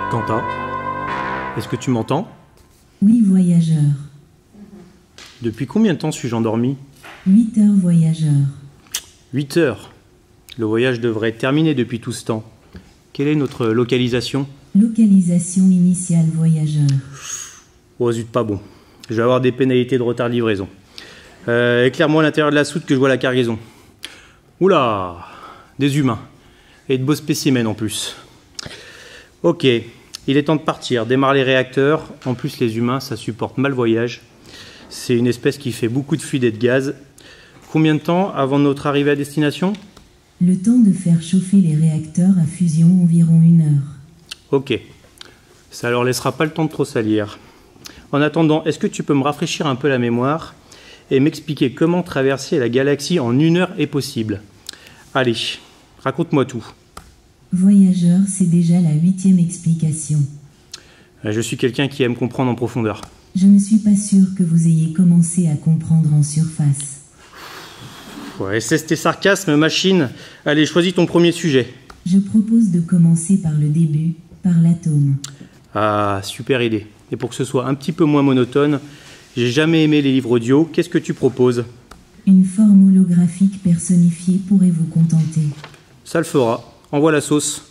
Quentin, est-ce que tu m'entends? Oui, voyageur. Depuis combien de temps suis-je endormi? 8 heures, voyageur. 8 heures. Le voyage devrait être terminé depuis tout ce temps. Quelle est notre localisation? Localisation initiale, voyageur. Oh zut, pas bon. Je vais avoir des pénalités de retard de livraison. Éclaire-moi l'intérieur de la soute que je vois la cargaison. Oula, des humains. Et de beaux spécimens en plus. Ok, il est temps de partir. Démarre les réacteurs. En plus, les humains, ça supporte mal le voyage. C'est une espèce qui fait beaucoup de fuite et de gaz. Combien de temps avant notre arrivée à destination? Le temps de faire chauffer les réacteurs à fusion, environ 1 heure. Ok, ça leur laissera pas le temps de trop salir. En attendant, est-ce que tu peux me rafraîchir un peu la mémoire et m'expliquer comment traverser la galaxie en 1 heure est possible? Allez, raconte-moi tout. Voyageur, c'est déjà la 8e explication. Je suis quelqu'un qui aime comprendre en profondeur. Je ne suis pas sûr que vous ayez commencé à comprendre en surface. Ouais, cesse tes sarcasmes, machine. Allez, choisis ton premier sujet. Je propose de commencer par le début, par l'atome. Ah, super idée. Et pour que ce soit un petit peu moins monotone, j'ai jamais aimé les livres audio. Qu'est-ce que tu proposes? Une forme holographique personnifiée pourrait vous contenter. Ça le fera. Envoie la sauce.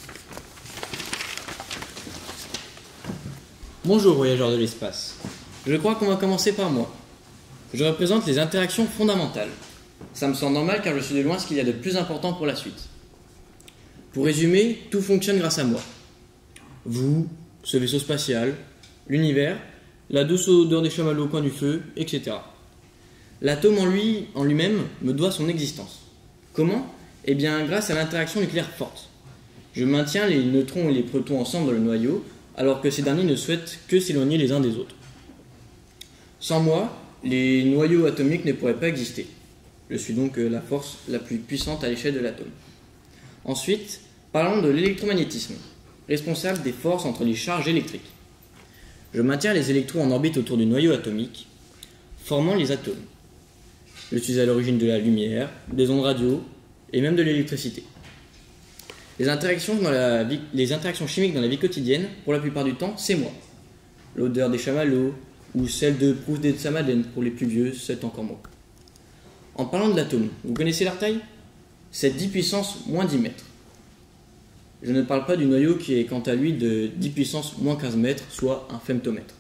Bonjour voyageurs de l'espace. Je crois qu'on va commencer par moi. Je représente les interactions fondamentales. Ça me semble normal car je suis de loin ce qu'il y a de plus important pour la suite. Pour résumer, tout fonctionne grâce à moi. Vous, ce vaisseau spatial, l'univers, la douce odeur des chamallows au coin du feu, etc. L'atome en lui-même me doit son existence. Comment? Eh bien, grâce à l'interaction nucléaire forte. Je maintiens les neutrons et les protons ensemble dans le noyau, alors que ces derniers ne souhaitent que s'éloigner les uns des autres. Sans moi, les noyaux atomiques ne pourraient pas exister. Je suis donc la force la plus puissante à l'échelle de l'atome. Ensuite, parlons de l'électromagnétisme, responsable des forces entre les charges électriques. Je maintiens les électrons en orbite autour du noyau atomique, formant les atomes. Je suis à l'origine de la lumière, des ondes radio et même de l'électricité. Les interactions chimiques dans la vie quotidienne, pour la plupart du temps, c'est moi. L'odeur des chamallows ou celle de Proust et de sa Madeleine, pour les plus vieux, c'est encore moi. En parlant de l'atome, vous connaissez leur taille? C'est 10 puissance moins 10 mètres. Je ne parle pas du noyau qui est quant à lui de 10 puissance moins 15 mètres, soit un femtomètre.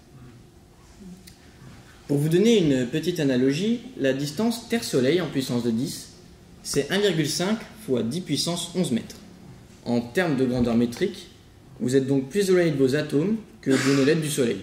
Pour vous donner une petite analogie, la distance Terre-Soleil en puissance de 10, c'est 1,5 fois 10 puissance 11 mètres. En termes de grandeur métrique, vous êtes donc plus éloigné de vos atomes que vous ne l'êtes du Soleil.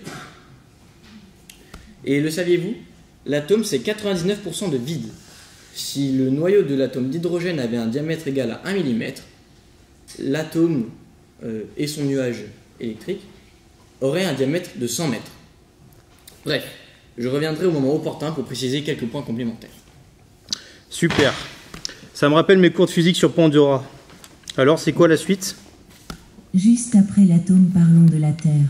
Et le saviez-vous? L'atome, c'est 99% de vide. Si le noyau de l'atome d'hydrogène avait un diamètre égal à 1 mm, l'atome et son nuage électrique auraient un diamètre de 100 mètres. Bref, je reviendrai au moment opportun pour préciser quelques points complémentaires. Super. Ça me rappelle mes cours de physique sur Pandora. Alors, c'est quoi la suite? Juste après l'atome, parlons de la Terre.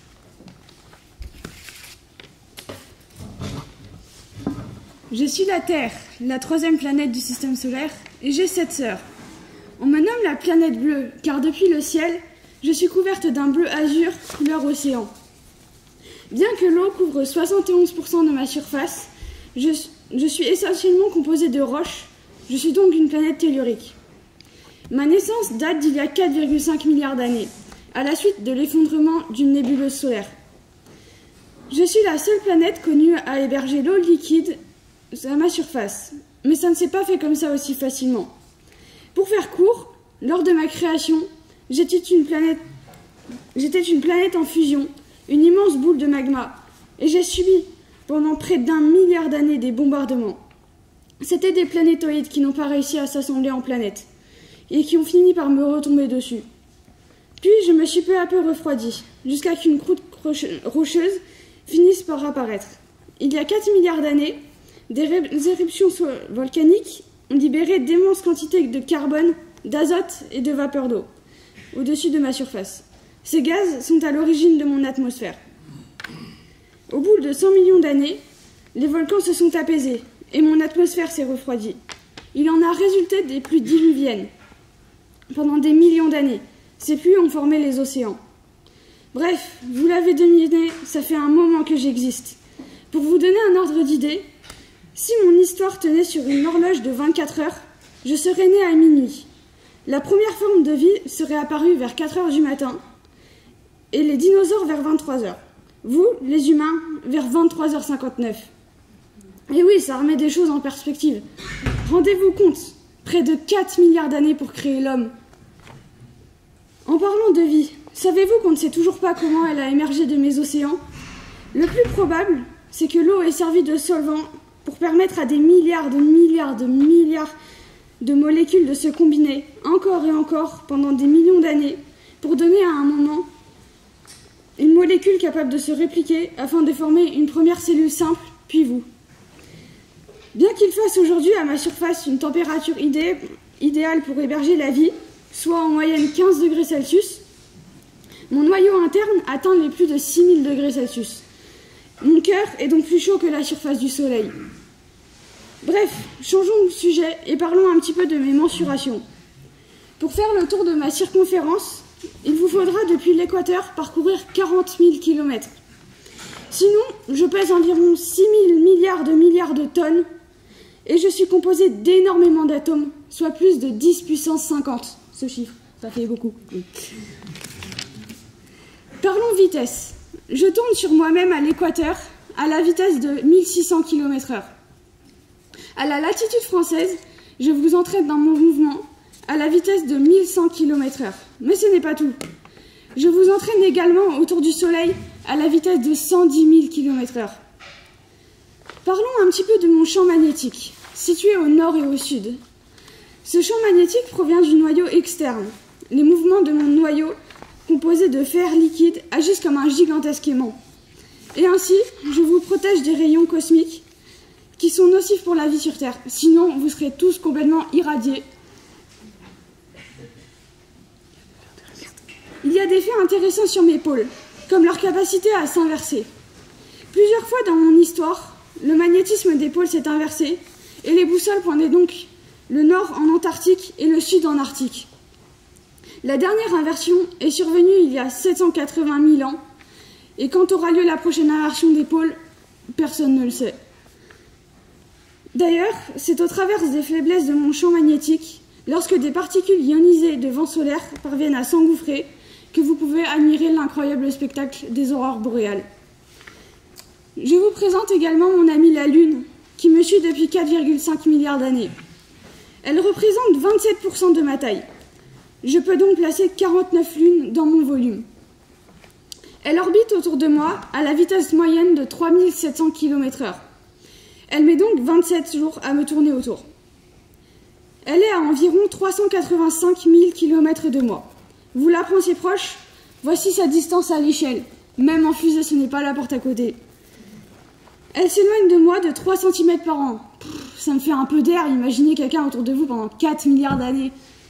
Je suis la Terre, la 3e planète du système solaire, et j'ai 7 sœurs. On me nomme la planète bleue, car depuis le ciel, je suis couverte d'un bleu azur couleur océan. Bien que l'eau couvre 71% de ma surface, je suis essentiellement composée de roches, je suis donc une planète tellurique. Ma naissance date d'il y a 4,5 milliards d'années, à la suite de l'effondrement d'une nébuleuse solaire. Je suis la seule planète connue à héberger l'eau liquide à ma surface, mais ça ne s'est pas fait comme ça aussi facilement. Pour faire court, lors de ma création, j'étais une planète en fusion, une immense boule de magma, et j'ai subi pendant près d'1 milliard d'années des bombardements. C'étaient des planétoïdes qui n'ont pas réussi à s'assembler en planètes, et qui ont fini par me retomber dessus. Puis je me suis peu à peu refroidie, jusqu'à qu'une croûte rocheuse finisse par apparaître. Il y a 4 milliards d'années, des éruptions volcaniques ont libéré d'immenses quantités de carbone, d'azote et de vapeur d'eau au-dessus de ma surface. Ces gaz sont à l'origine de mon atmosphère. Au bout de 100 millions d'années, les volcans se sont apaisés et mon atmosphère s'est refroidie. Il en a résulté des pluies diluviennes. Pendant des millions d'années, ces pluies ont formé les océans. Bref, vous l'avez deviné, ça fait un moment que j'existe. Pour vous donner un ordre d'idée, si mon histoire tenait sur une horloge de 24 heures, je serais né à minuit. La première forme de vie serait apparue vers 4 heures du matin et les dinosaures vers 23 heures. Vous, les humains, vers 23h59. Et oui, ça remet des choses en perspective. Rendez-vous compte, près de 4 milliards d'années pour créer l'homme. En parlant de vie, savez-vous qu'on ne sait toujours pas comment elle a émergé de mes océans? Le plus probable, c'est que l'eau ait servi de solvant pour permettre à des milliards de molécules de se combiner encore et encore pendant des millions d'années pour donner à un moment une molécule capable de se répliquer afin de former une première cellule simple, puis vous. Bien qu'il fasse aujourd'hui à ma surface une température idéale pour héberger la vie, soit en moyenne 15 degrés Celsius, mon noyau interne atteint les plus de 6000 degrés Celsius. Mon cœur est donc plus chaud que la surface du Soleil. Bref, changeons de sujet et parlons un petit peu de mes mensurations. Pour faire le tour de ma circonférence, il vous faudra depuis l'équateur parcourir 40 000 km. Sinon, je pèse environ 6 000 milliards de tonnes et je suis composé d'énormément d'atomes, soit plus de 10 puissance 50. Ce chiffre, ça fait beaucoup. Oui. Parlons vitesse. Je tourne sur moi-même à l'équateur à la vitesse de 1600 km/h. À la latitude française, je vous entraîne dans mon mouvement à la vitesse de 1100 km/h. Mais ce n'est pas tout. Je vous entraîne également autour du Soleil à la vitesse de 110 000 km/h. Parlons un petit peu de mon champ magnétique, situé au nord et au sud. Ce champ magnétique provient du noyau externe. Les mouvements de mon noyau, composé de fer liquide, agissent comme un gigantesque aimant. Et ainsi, je vous protège des rayons cosmiques qui sont nocifs pour la vie sur Terre. Sinon, vous serez tous complètement irradiés. Il y a des faits intéressants sur mes pôles, comme leur capacité à s'inverser. Plusieurs fois dans mon histoire, le magnétisme des pôles s'est inversé et les boussoles pointaient donc le nord en Antarctique et le sud en Arctique. La dernière inversion est survenue il y a 780 000 ans, et quand aura lieu la prochaine inversion des pôles, personne ne le sait. D'ailleurs, c'est au travers des faiblesses de mon champ magnétique, lorsque des particules ionisées de vent solaire parviennent à s'engouffrer, que vous pouvez admirer l'incroyable spectacle des aurores boréales. Je vous présente également mon amie la Lune, qui me suit depuis 4,5 milliards d'années. Elle représente 27% de ma taille. Je peux donc placer 49 lunes dans mon volume. Elle orbite autour de moi à la vitesse moyenne de 3700 km/h. Elle met donc 27 jours à me tourner autour. Elle est à environ 385 000 km de moi. Vous la pensiez proche? Voici sa distance à l'échelle. Même en fusée, ce n'est pas la porte à côté. Elle s'éloigne de moi de 3 cm par an. Ça me fait un peu d'air, imaginez quelqu'un autour de vous pendant 4 milliards d'années.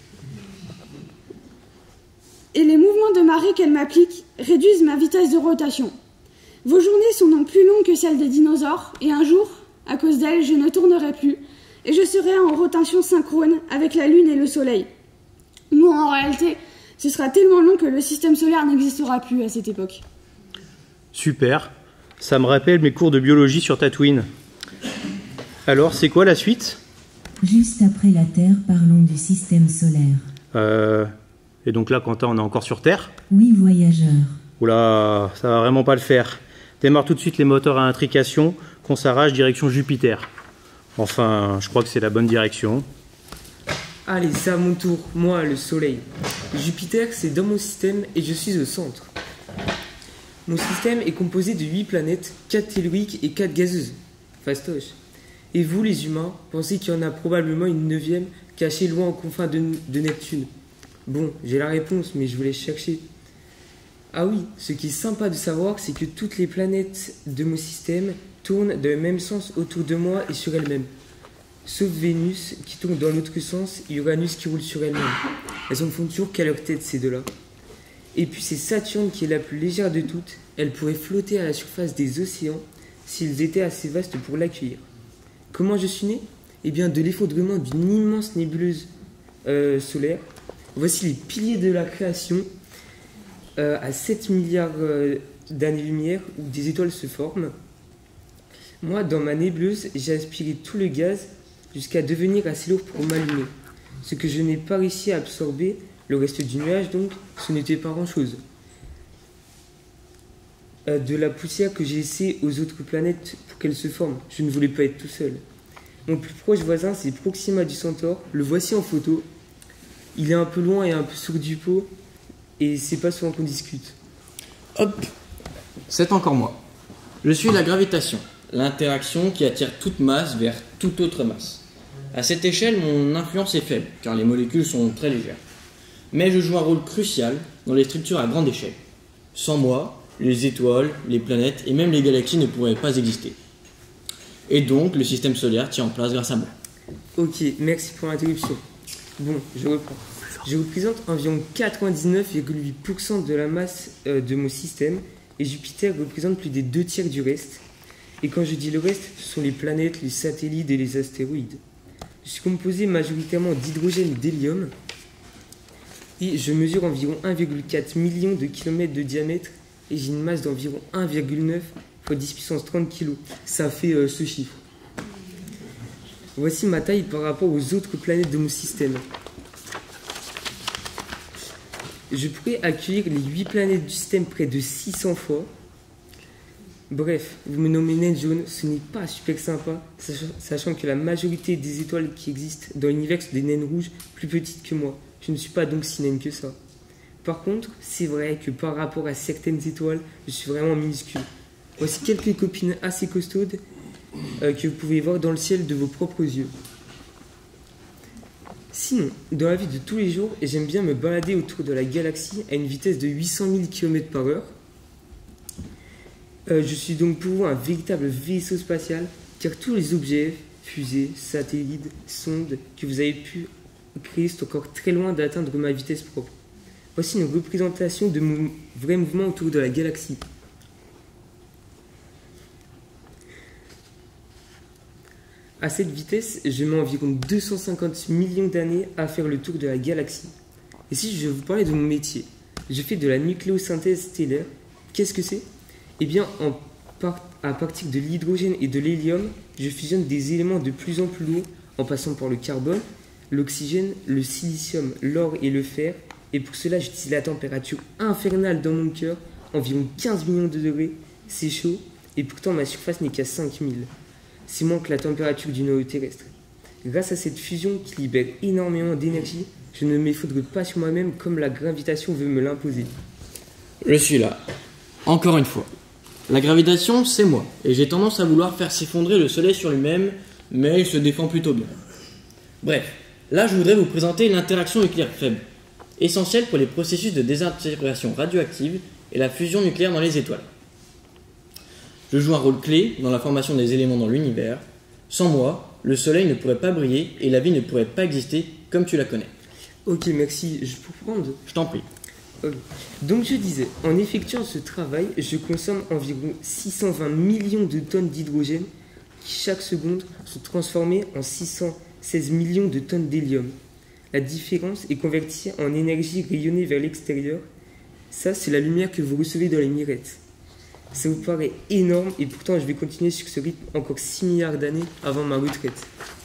Et les mouvements de marée qu'elle m'applique réduisent ma vitesse de rotation. Vos journées sont donc plus longues que celles des dinosaures, et un jour, à cause d'elle, je ne tournerai plus, et je serai en rotation synchrone avec la Lune et le Soleil. Moi, en réalité, ce sera tellement long que le système solaire n'existera plus à cette époque. Super, ça me rappelle mes cours de biologie sur Tatooine. Alors, c'est quoi la suite? Juste après la Terre, parlons du système solaire. Et donc là, Quentin, on est encore sur Terre? Oui, voyageur. Oula, ça va vraiment pas le faire. Démarre tout de suite les moteurs à intrication, qu'on s'arrache direction Jupiter. Enfin, je crois que c'est la bonne direction. Allez, c'est à mon tour, moi, le Soleil. Jupiter, c'est dans mon système et je suis au centre. Mon système est composé de 8 planètes, 4 telluriques et 4 gazeuses. Fastoche. Et vous, les humains, pensez qu'il y en a probablement une 9e cachée loin aux confins de Neptune. Bon, j'ai la réponse, mais je voulais chercher. Ah oui, ce qui est sympa de savoir, c'est que toutes les planètes de mon système tournent dans le même sens autour de moi et sur elles-mêmes. Sauf Vénus, qui tourne dans l'autre sens, et Uranus qui roule sur elle-même. Elles ne font toujours qu'à leur tête, ces deux-là. Et puis c'est Saturne qui est la plus légère de toutes. Elle pourrait flotter à la surface des océans s'ils étaient assez vastes pour l'accueillir. Comment je suis né? Eh bien, de l'effondrement d'une immense nébuleuse solaire. Voici les piliers de la création. à 7 milliards d'années-lumière où des étoiles se forment. Moi, dans ma nébuleuse, j'ai aspiré tout le gaz jusqu'à devenir assez lourd pour m'allumer. Ce que je n'ai pas réussi à absorber, le reste du nuage donc, ce n'était pas grand-chose. De la poussière que j'ai laissée aux autres planètes pour qu'elles se forment, je ne voulais pas être tout seul. Mon plus proche voisin, c'est Proxima du Centaure. Le voici en photo. Il est un peu loin et un peu sourd du pot, et c'est pas souvent qu'on discute. Hop, c'est encore moi. Je suis la gravitation, l'interaction qui attire toute masse vers toute autre masse. À cette échelle, mon influence est faible, car les molécules sont très légères. Mais je joue un rôle crucial dans les structures à grande échelle. Sans moi, les étoiles, les planètes et même les galaxies ne pourraient pas exister. Et donc, le système solaire tient en place grâce à moi. Ok, merci pour l'interruption. Bon, je reprends. Je représente environ 99,8% de la masse de mon système, et Jupiter représente plus des 2 tiers du reste. Et quand je dis le reste, ce sont les planètes, les satellites et les astéroïdes. Je suis composé majoritairement d'hydrogène et d'hélium, et je mesure environ 1,4 million de kilomètres de diamètre, et j'ai une masse d'environ 1,9 fois 10 puissance 30 kg. Ça fait ce chiffre. Voici ma taille par rapport aux autres planètes de mon système. Je pourrais accueillir les 8 planètes du système près de 600 fois. Bref, vous me nommez naine jaune, ce n'est pas super sympa, sachant que la majorité des étoiles qui existent dans l'univers sont des naines rouges plus petites que moi. Je ne suis pas donc si naine que ça. Par contre, c'est vrai que par rapport à certaines étoiles, je suis vraiment minuscule. Voici quelques copines assez costaudes que vous pouvez voir dans le ciel de vos propres yeux. Sinon, dans la vie de tous les jours, j'aime bien me balader autour de la galaxie à une vitesse de 800 000 km/h. Je suis donc pour vous un véritable vaisseau spatial, car tous les objets, fusées, satellites, sondes que vous avez pu créer sont encore très loin d'atteindre ma vitesse propre. Voici une représentation de mon vrai mouvement autour de la galaxie. À cette vitesse, je mets environ 250 millions d'années à faire le tour de la galaxie. Et si je vous parlais de mon métier, je fais de la nucléosynthèse stellaire. Qu'est-ce que c'est ? Eh bien, à partir de l'hydrogène et de l'hélium, je fusionne des éléments de plus en plus lourds en passant par le carbone, l'oxygène, le silicium, l'or et le fer. Et pour cela, j'utilise la température infernale dans mon cœur, environ 15 millions de degrés. C'est chaud, et pourtant ma surface n'est qu'à 5000. C'est moins que la température du noyau terrestre. Grâce à cette fusion qui libère énormément d'énergie, je ne m'effondre pas sur moi-même comme la gravitation veut me l'imposer. Je suis là. Encore une fois. La gravitation, c'est moi, et j'ai tendance à vouloir faire s'effondrer le Soleil sur lui-même, mais il se défend plutôt bien. Bref, là je voudrais vous présenter l'interaction nucléaire faible, essentielle pour les processus de désintégration radioactive et la fusion nucléaire dans les étoiles. Je joue un rôle clé dans la formation des éléments dans l'univers. Sans moi, le Soleil ne pourrait pas briller et la vie ne pourrait pas exister comme tu la connais. Ok, merci. Je peux prendre ? Je t'en prie. Donc je disais, en effectuant ce travail, je consomme environ 620 millions de tonnes d'hydrogène qui chaque seconde sont transformées en 616 millions de tonnes d'hélium. La différence est convertie en énergie rayonnée vers l'extérieur. Ça, c'est la lumière que vous recevez dans les mirettes. Ça vous paraît énorme et pourtant je vais continuer sur ce rythme encore 6 milliards d'années avant ma retraite.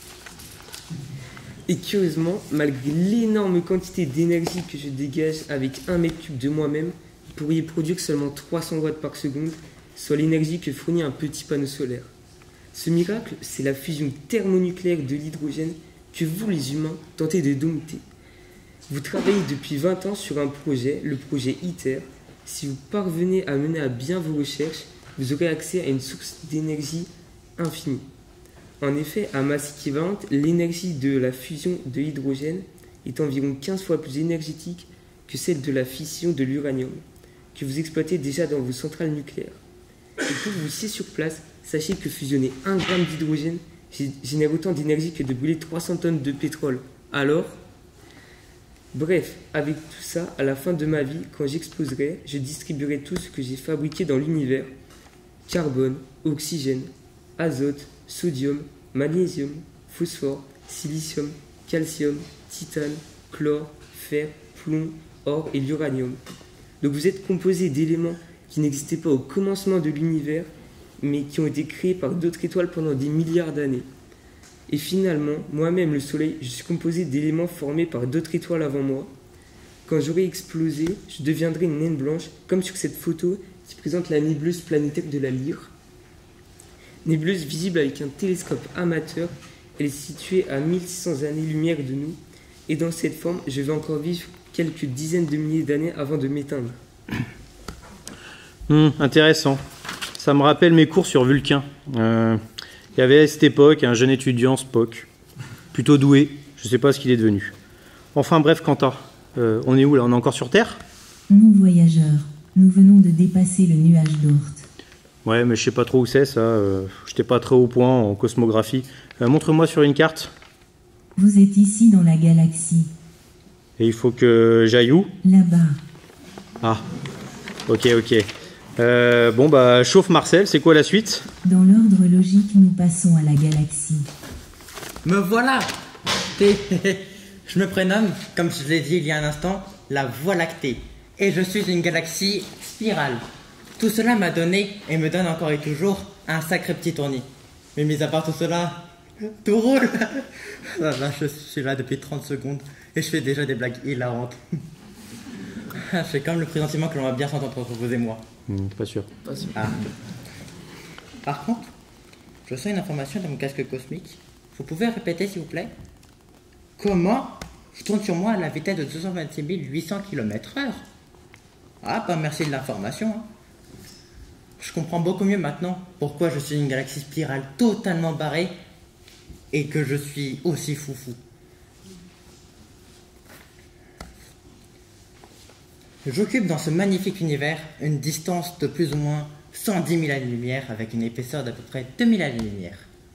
Et curieusement, malgré l'énorme quantité d'énergie que je dégage avec 1 mètre cube de moi-même, vous pourriez produire seulement 300 watts par seconde, soit l'énergie que fournit un petit panneau solaire. Ce miracle, c'est la fusion thermonucléaire de l'hydrogène que vous, les humains, tentez de dompter. Vous travaillez depuis 20 ans sur un projet, le projet ITER. Si vous parvenez à mener à bien vos recherches, vous aurez accès à une source d'énergie infinie. En effet, à masse équivalente, l'énergie de la fusion de l'hydrogène est environ 15 fois plus énergétique que celle de la fission de l'uranium, que vous exploitez déjà dans vos centrales nucléaires. Et pour vous ici sur place, sachez que fusionner 1 gramme d'hydrogène génère autant d'énergie que de brûler 300 tonnes de pétrole. Alors, bref, avec tout ça, à la fin de ma vie, quand j'exploserai, je distribuerai tout ce que j'ai fabriqué dans l'univers. Carbone, oxygène, azote, sodium, magnésium, phosphore, silicium, calcium, titane, chlore, fer, plomb, or et l'uranium. Donc vous êtes composé d'éléments qui n'existaient pas au commencement de l'univers, mais qui ont été créés par d'autres étoiles pendant des milliards d'années. Et finalement, moi-même, le Soleil, je suis composé d'éléments formés par d'autres étoiles avant moi. Quand j'aurai explosé, je deviendrai une naine blanche, comme sur cette photo qui présente la nébuleuse planétaire de la Lyre. Nébuleuse visible avec un télescope amateur, elle est située à 1600 années-lumière de nous, et dans cette forme, je vais encore vivre quelques dizaines de milliers d'années avant de m'éteindre. Intéressant. Ça me rappelle mes cours sur Vulcain. Il y avait à cette époque un jeune étudiant, Spock, plutôt doué, je ne sais pas ce qu'il est devenu. Enfin bref, Quentin, on est où là? On est encore sur Terre? Non, voyageurs, nous venons de dépasser le nuage d'Oort. Ouais, mais je sais pas trop où c'est ça, je n'étais pas très au point en cosmographie. Montre-moi sur une carte. Vous êtes ici dans la galaxie. Et il faut que j'aille où? Là-bas. Ah, ok. Bon bah, chauffe Marcel, c'est quoi la suite? Dans l'ordre logique, nous passons à la galaxie. Me voilà. Je me prénomme, comme je l'ai dit il y a un instant, la Voie lactée. Et je suis une galaxie spirale. Tout cela m'a donné, et me donne encore et toujours, un sacré petit tournis. Mais mis à part tout cela, tout roule. Là, je suis là depuis 30 secondes, et je fais déjà des blagues hilarantes. C'est comme le pressentiment que l'on va bien s'entendre entre vous et moi. Pas sûr. Ah. Par contre, je sens une information dans mon casque cosmique. Vous pouvez répéter s'il vous plaît? Comment je tourne sur moi à la vitesse de 226 800 km/h? Ah, bah merci de l'information. Hein. Je comprends beaucoup mieux maintenant pourquoi je suis une galaxie spirale totalement barrée et que je suis aussi foufou. J'occupe dans ce magnifique univers une distance de plus ou moins 110 000 années-lumière avec une épaisseur d'à peu près 2000 années-lumière.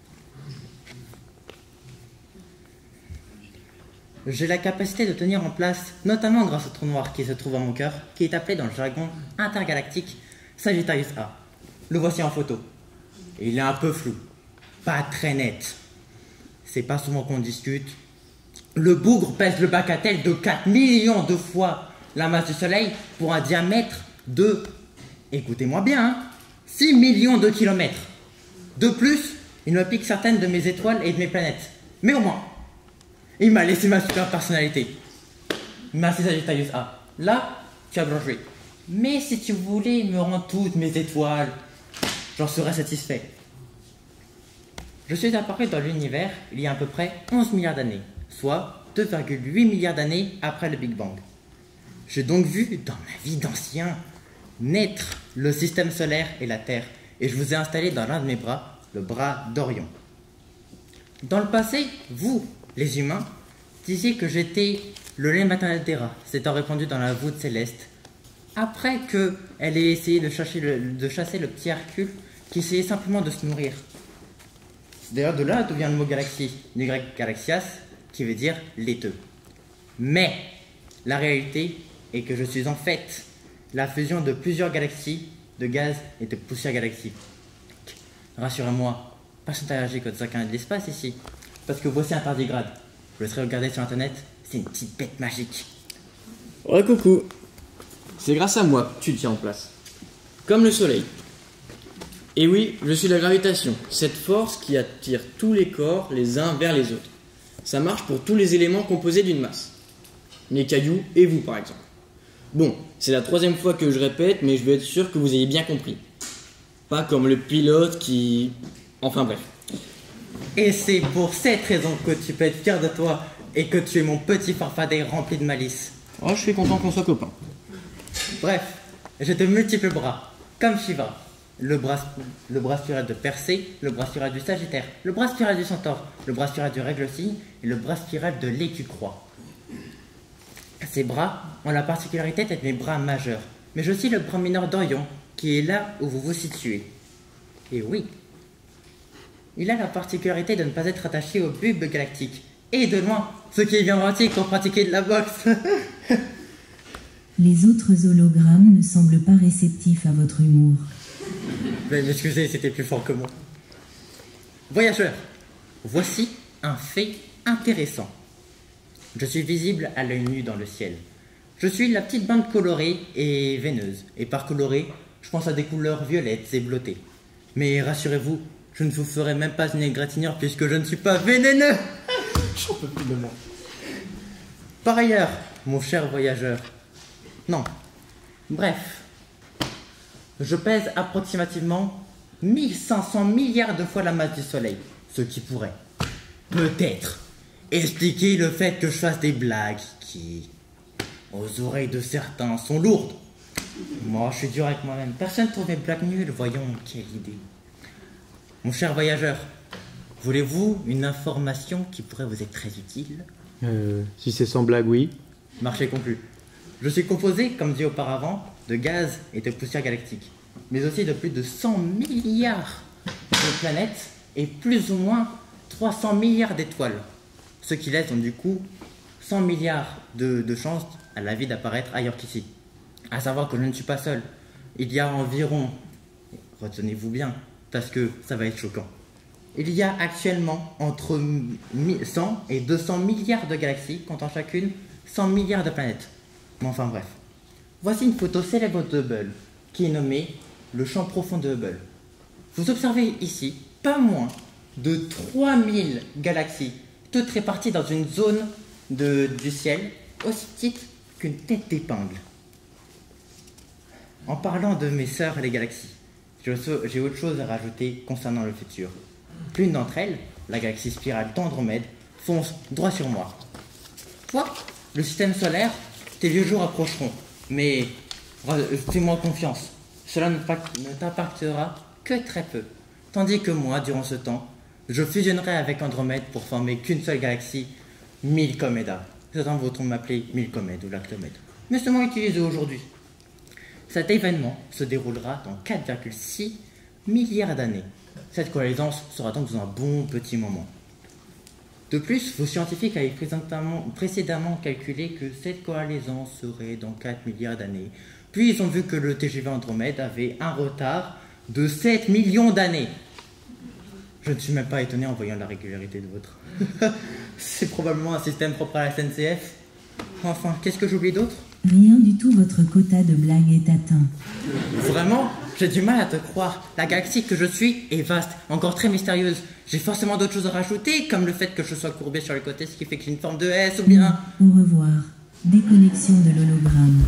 J'ai la capacité de tenir en place, notamment grâce au trou noir qui se trouve à mon cœur, qui est appelé dans le jargon intergalactique Sagittarius A. Le voici en photo. Il est un peu flou, pas très net. C'est pas souvent qu'on discute. Le bougre pèse le bagatelle de 4 millions de fois la masse du Soleil pour un diamètre de, écoutez-moi bien, hein, 6 millions de kilomètres. De plus, il me pique certaines de mes étoiles et de mes planètes. Mais au moins, il m'a laissé ma super personnalité. Merci Sagittarius A. Là, tu as bien joué. Mais si tu voulais me rendre toutes mes étoiles, j'en serais satisfait. Je suis apparu dans l'univers il y a à peu près 11 milliards d'années, soit 2,8 milliards d'années après le Big Bang. J'ai donc vu, dans ma vie d'ancien, naître le système solaire et la Terre, et je vous ai installé dans l'un de mes bras, le bras d'Orion. Dans le passé, vous, les humains, disiez que j'étais le lait maternel d'Héra, s'étant répandu dans la voûte céleste, après qu'elle ait essayé de chasser le petit Hercule, qui essayait simplement de se nourrir. C'est d'ailleurs de là d'où vient le mot galaxie, du grec galaxias, qui veut dire laiteux. Mais, la réalité est que je suis en fait la fusion de plusieurs galaxies, de gaz et de poussière galaxique. Rassurez-moi, pas interagir contre chacun de l'espace ici, parce que voici un tardigrade. Je le serai regardé sur internet, c'est une petite bête magique. Ouais, coucou. C'est grâce à moi que tu te tiens en place. Comme le soleil. Et oui, je suis la gravitation, cette force qui attire tous les corps les uns vers les autres. Ça marche pour tous les éléments composés d'une masse. Les cailloux et vous, par exemple. Bon, c'est la 3e fois que je répète, mais je veux être sûr que vous ayez bien compris. Pas comme le pilote qui... Enfin bref. Et c'est pour cette raison que tu peux être fier de toi et que tu es mon petit farfadet rempli de malice. Oh, je suis content qu'on soit copains. Bref, j'ai de multiples bras, comme Shiva. Le bras spirale de Persée, le bras spirale du Sagittaire, le bras spirale du Centaure, le bras spirale du Règle Cygne et le bras spirale de l'Écu-Croix. Ces bras ont la particularité d'être mes bras majeurs, mais j'ai aussi le bras mineur d'Orion, qui est là où vous vous situez. Et oui, il a la particularité de ne pas être attaché au bulbe galactique, et de loin, ce qui est bien pratique pour pratiquer de la boxe. Les autres hologrammes ne semblent pas réceptifs à votre humour. Veuillez m'excuser, c'était plus fort que moi. Voyageurs, voici un fait intéressant. Je suis visible à l'œil nu dans le ciel. Je suis la petite bande colorée et veineuse. Et par colorée, je pense à des couleurs violettes et bleutées. Mais rassurez-vous, je ne vous ferai même pas une égratignure puisque je ne suis pas vénéneux. J'en peux plus de moi. Par ailleurs, mon cher voyageur. Non. Bref. Je pèse approximativement 1500 milliards de fois la masse du Soleil. Ce qui pourrait, peut-être, expliquer le fait que je fasse des blagues qui, aux oreilles de certains, sont lourdes. Moi, je suis dur avec moi-même. Personne ne trouve mes blagues nulles. Voyons, quelle idée. Mon cher voyageur, voulez-vous une information qui pourrait vous être très utile? Si c'est sans blague, oui. Marché conclu. Je suis composé, comme dit auparavant, de gaz et de poussière galactique, mais aussi de plus de 100 milliards de planètes et plus ou moins 300 milliards d'étoiles. Ce qui laisse donc du coup 100 milliards de chances à la vie d'apparaître ailleurs qu'ici. À savoir que je ne suis pas seul. Il y a environ, retenez-vous bien, parce que ça va être choquant, il y a actuellement entre 100 et 200 milliards de galaxies, comptant chacune 100 milliards de planètes. Mais enfin bref. Voici une photo célèbre de Hubble, qui est nommée le champ profond de Hubble. Vous observez ici pas moins de 3000 galaxies, toutes réparties dans une zone du ciel aussi petite qu'une tête d'épingle. En parlant de mes sœurs les galaxies, j'ai autre chose à rajouter concernant le futur. L'une d'entre elles, la galaxie spirale d'Andromède, fonce droit sur moi. Toi, le système solaire, tes vieux jours approcheront, mais fais-moi confiance, cela ne t'impactera que très peu. Tandis que moi, durant ce temps, je fusionnerai avec Andromède pour former qu'une seule galaxie, Milkomeda. Certains voudront m'appeler Milkomède ou Lactomède, mais c'est le mot utilisé aujourd'hui. Cet événement se déroulera dans 4,6 milliards d'années. Cette coalescence sera donc dans un bon petit moment. De plus, vos scientifiques avaient précédemment calculé que cette coalescence serait dans 4 milliards d'années. Puis ils ont vu que le TGV Andromède avait un retard de 7 millions d'années. Je ne suis même pas étonné en voyant la régularité de votre... C'est probablement un système propre à la SNCF. Enfin, qu'est-ce que j'oublie d'autre? Rien du tout, votre quota de blagues est atteint. Vraiment? J'ai du mal à te croire. La galaxie que je suis est vaste, encore très mystérieuse. J'ai forcément d'autres choses à rajouter, comme le fait que je sois courbé sur le côté, ce qui fait que j'ai une forme de S, ou bien... Au revoir. Déconnexion de l'hologramme.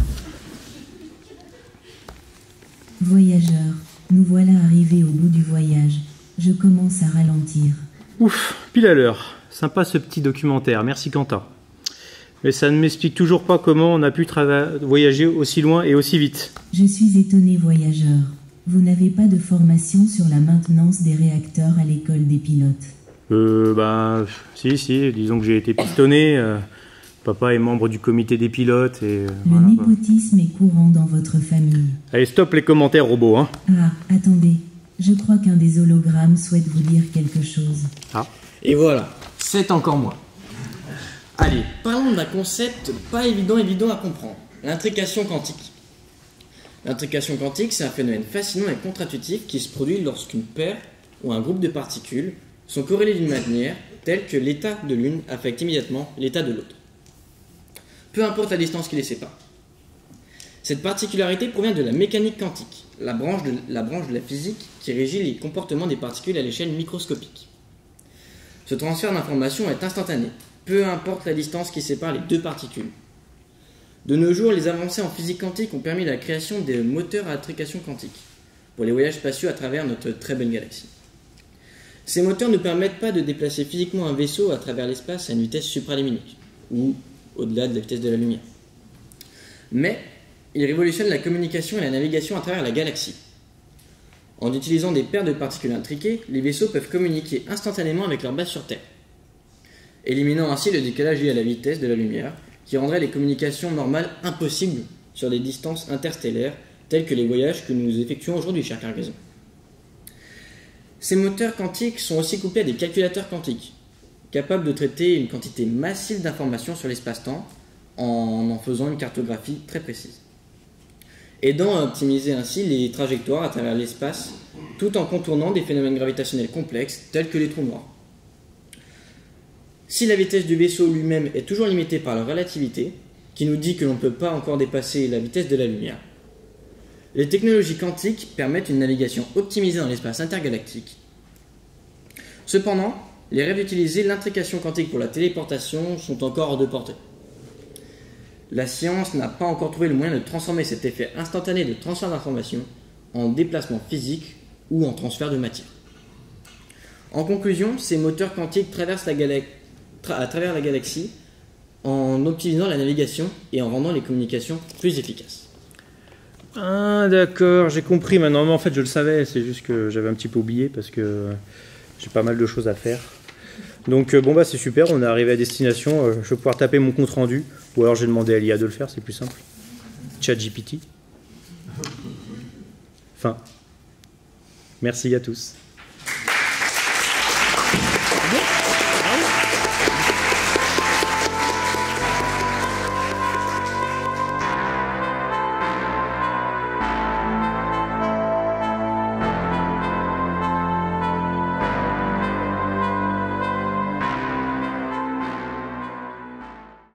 Voyageurs, nous voilà arrivés au bout du voyage. Je commence à ralentir. Ouf, pile à l'heure. Sympa ce petit documentaire, merci Quentin. Mais ça ne m'explique toujours pas comment on a pu voyager aussi loin et aussi vite. Je suis étonné, voyageur. Vous n'avez pas de formation sur la maintenance des réacteurs à l'école des pilotes? Si, disons que j'ai été pistonné. Papa est membre du comité des pilotes et... Le népotisme est courant dans votre famille. Allez, stop les commentaires, robots, hein. Ah, attendez. Je crois qu'un des hologrammes souhaite vous dire quelque chose. Ah. Et voilà, c'est encore moi. Allez, parlons d'un concept pas évident à comprendre. L'intrication quantique. L'intrication quantique, c'est un phénomène fascinant et contre-intuitif qui se produit lorsqu'une paire ou un groupe de particules sont corrélés d'une manière telle que l'état de l'une affecte immédiatement l'état de l'autre. Peu importe la distance qui les sépare. Cette particularité provient de la mécanique quantique, la branche de la physique qui régit les comportements des particules à l'échelle microscopique. Ce transfert d'informations est instantané, peu importe la distance qui sépare les deux particules. De nos jours, les avancées en physique quantique ont permis la création des moteurs à intrication quantique pour les voyages spatiaux à travers notre très belle galaxie. Ces moteurs ne permettent pas de déplacer physiquement un vaisseau à travers l'espace à une vitesse supralumineuse, ou au-delà de la vitesse de la lumière. Mais ils révolutionnent la communication et la navigation à travers la galaxie. En utilisant des paires de particules intriquées, les vaisseaux peuvent communiquer instantanément avec leur base sur Terre, éliminant ainsi le décalage lié à la vitesse de la lumière, qui rendrait les communications normales impossibles sur des distances interstellaires telles que les voyages que nous effectuons aujourd'hui, cher Cargaison. Ces moteurs quantiques sont aussi couplés à des calculateurs quantiques, capables de traiter une quantité massive d'informations sur l'espace-temps en faisant une cartographie très précise, aidant à optimiser ainsi les trajectoires à travers l'espace tout en contournant des phénomènes gravitationnels complexes tels que les trous noirs. Si la vitesse du vaisseau lui-même est toujours limitée par la relativité, qui nous dit que l'on ne peut pas encore dépasser la vitesse de la lumière. Les technologies quantiques permettent une navigation optimisée dans l'espace intergalactique. Cependant, les rêves d'utiliser l'intrication quantique pour la téléportation sont encore hors de portée. La science n'a pas encore trouvé le moyen de transformer cet effet instantané de transfert d'informations en déplacement physique ou en transfert de matière. En conclusion, ces moteurs quantiques traversent à travers la galaxie en optimisant la navigation et en rendant les communications plus efficaces. Ah d'accord, j'ai compris maintenant. Mais en fait, je le savais, c'est juste que j'avais un petit peu oublié parce que j'ai pas mal de choses à faire. Donc bon bah c'est super, on est arrivé à destination, je vais pouvoir taper mon compte rendu, ou alors j'ai demandé à l'IA de le faire, c'est plus simple. ChatGPT. Fin. Merci à tous.